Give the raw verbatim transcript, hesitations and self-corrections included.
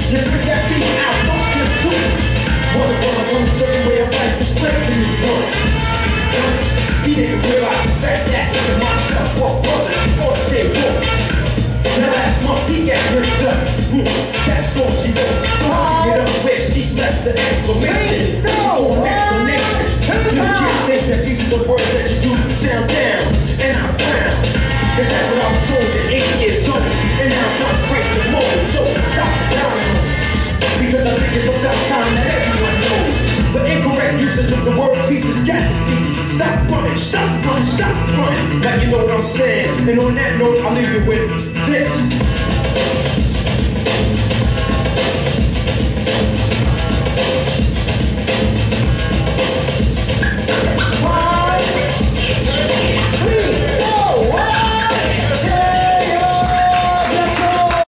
You feel that beat out, lost him too. One of one from a certain way of life was spread to me once. Once, he didn't realize the fact that even myself, or brother, or say walk. Now last month he got ripped up. Mm, that's all she wrote. So I get up where she left the exclamation. For an explanation. You can't think that these are the words that you use to sound down. And I found. Cause that's what I was told at eight years old. And now I'm trying to break the mold. So stop down. Because I think it's about time that everyone knows. The incorrect usage of the word peace has got to cease. Stop running, stop running, stop running. Now you know what I'm saying. And on that note, I'll leave you with this.